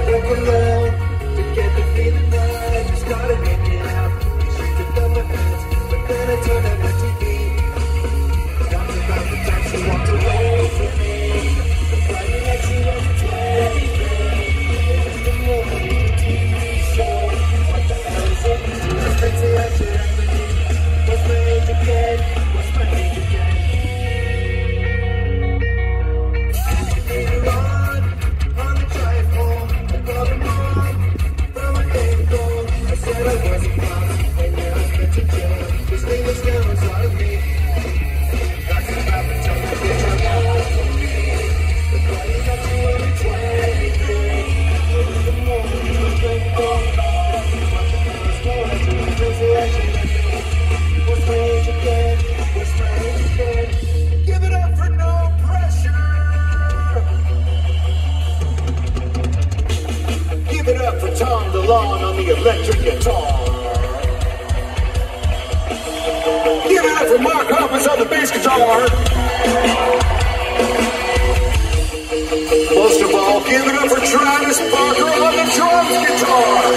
walk alone to get the feeling right. You started making out, you should have done my hands, but then I turned on the TV. Talked about the time she walked away from me, fighting like she wasn't 23. It was the movie, TV show. What the hell is it? Just crazy I should ever do. What's my age again? What's my age again? Later on the drive home, I called her mom from a angle. I said I wasn't lost, and now I'm meant to jail. This thing is never out of me. That's about the time I get her out from me. The body got to only 23. It was the moment you were going on. Watch the girls go out to the crazy action. What's my age again? What's my age again? Give it up for no pressure. Give it up for Tom DeLonge on the electric guitar. Give it up for Mark Hoppus on the bass guitar. Most of all, give it up for Travis Parker on the drums guitar.